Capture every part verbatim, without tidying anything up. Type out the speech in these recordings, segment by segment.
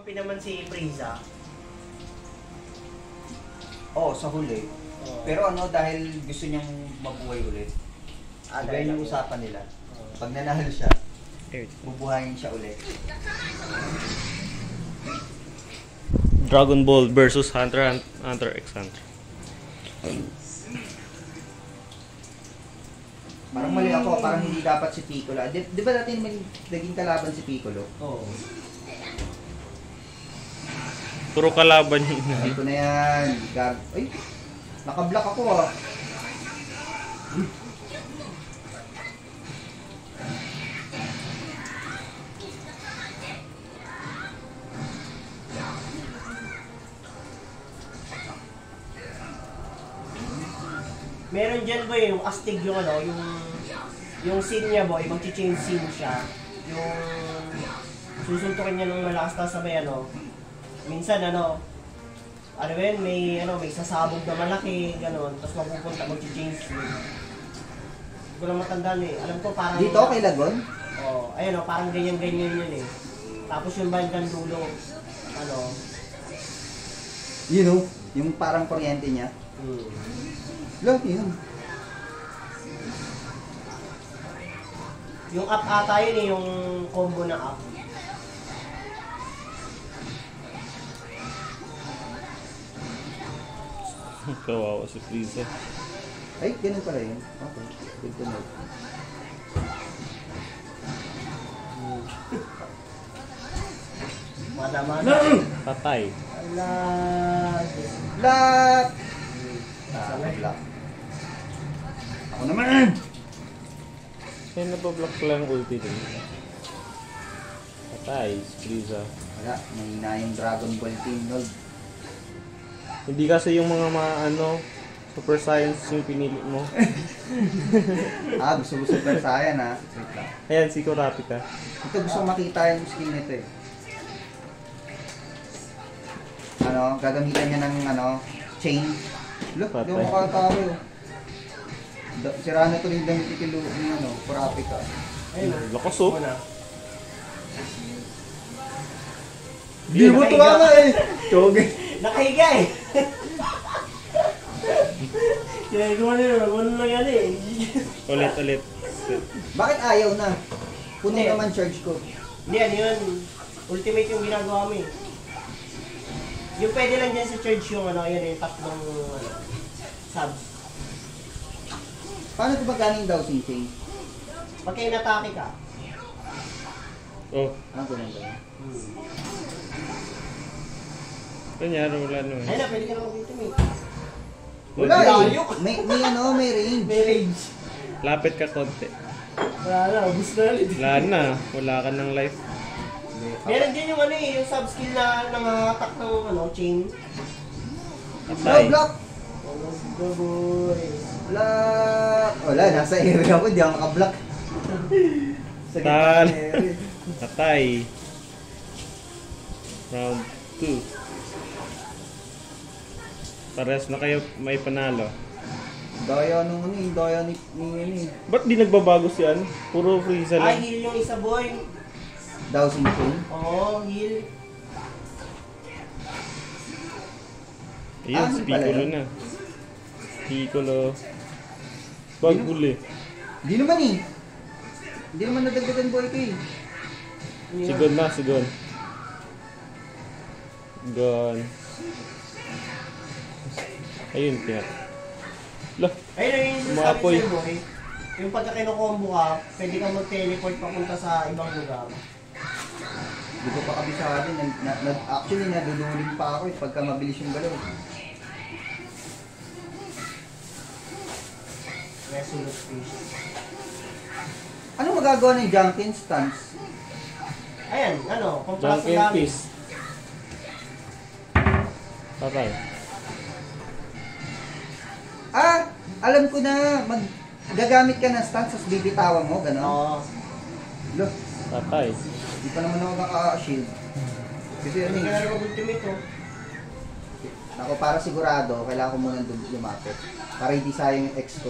magkampi naman si Frieza. Oo, oh, sa huli. Oh. Pero ano, dahil gusto niyang mabuhay ulit. Ah, dahil yung usapan nila. Oh. Pag nanalo siya, bubuhayin siya ulit. Dragon Ball versus Hunter Hunter x Hunter. Parang mali ako, parang hindi dapat si Piccolo. Di, di ba dati naman naging kalaban si Piccolo? Oo. Puro kalaban yun. Ay, ito na yan. Gag Ay, nakablock ako ah. Meron dyan ba yung astig yung ano, yung yung scene niya boy, mag-change scene siya. Yung susuntukin niya ng malakas na sabay ano. Minsan ano, ano yun, may ano, may sasabog na malaki, gano'n, tapos mapupunta mag-change scene. Hindi ko lang matandaan eh. Alam ko parang... Dito kay Lagon? Oo, oh, ayun o, parang ganyan-ganyan yun eh. Tapos yung bandang dulo, ano... You know, yung parang kuryente niya. Hmm. Look, yun. Yung up ata yun eh, yung combo na up. Kawawa si Frieza. Ay, ganun pala yun. Okay, good to know. Mada-mada. Patay. Alas. Lock! Ah, lock. Ako naman! Kaya nabablock ko lang ulti din. Patay, si Frieza. Wala, may na yung Dragon Ball team, no? Hindi kasi yung mga mga ano, super science yung pinili mo. Ah, gusto mo super saiyan ha? Wait lang. Ayan, si Kurapika. Ito gusto ko makita yung skill nito eh. Ano, gagamitan niya ng ano, chain. Look, di mo makatawa yun. Sira na ito rin damit itilo ng ano, Kurapika. Ayun, lakas oh. Di mo tuwa nga eh! Choge! Nakahiga eh! Kaya gawa nila, gano'n lang yan eh. Ulit, ulit. Bakit ayaw na? Puno Hindi. naman charge ko. Hindi yan, yun. Ultimate yung ginagawa mo eh. Yung pwede lang dyan sa charge yung ano, yun yung tatlong ano, subs. Paano ito ba galing daw si Ching? Pagka inatake ka. Oh, Ano ganun ba? Hmm. kanyari wala naman. Ayun na, pwede ka naman ultimate. Wala eh! Layo. May, may ano, may range. May range. Lapit ka konti. Wala na, ubus na ulit. Wala na, wala ka ng life. Meron din yung ano eh, yung sub skill na nangahatak ng ano, chain. No, Patay. block! Oh, go boy. Block! Wala, nasa area ko, hindi ako makablock. Sa gitna Tal. ng area. Patay. Round two. Pares na kayo may panalo. Daya nung ano eh, daya ni, ni ano eh. Ba't di nagbabago si An? Puro Frieza Ay, lang. heal yung isa boy. Daw si Ching. Oo, heal. Ayun, Ah, si hindi pala Piccolo yun. na. Piccolo. Bag huli. Hindi naman eh. Hindi naman nadagdagan boy ko eh. Sigon na, sigon. Gone. Ayun, pinat. Lah, Ayun yung sabi Umapoy. sa'yo boy. Yung pagka kinukombo ka, pwede kang mag-teleport papunta sa ibang lugar. Hindi ko pa kabisado. Na, na, na- actually, nadudulin pa ako eh, pagka mabilis yung galaw. Resolute fish. Ano magagawa ng Junkin stance? Ayan, ano, kumpara sa Junkin gamit. Fist. Patay. Ah! Alam ko na! Mag gagamit ka ng stance, tapos bibitawan mo, gano'n? Oo. Look, Patay. di pa naman ako naka-shield. Kasi ano Hindi ka eh. na rin mag-ultimate oh. Ako, para sigurado, kailangan ko muna dum- lumapit. Para hindi sayang yung X ko.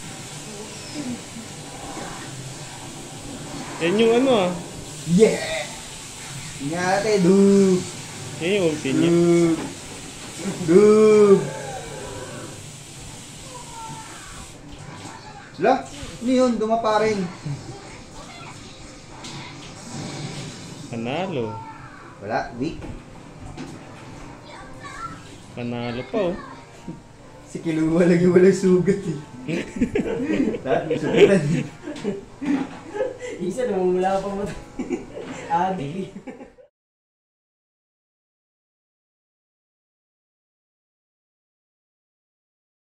Yan yung ano ah. Yeah! Ingate, dub! Yan yung ulti niya. Dub! Dub! Wala, ano yun? Dumapa rin. Panalo. Wala, weak. Panalo pa oh. Si Kiluwa lagi walang sugat eh. Lahat may sugatan. Isa, namumula pa mo. Adi.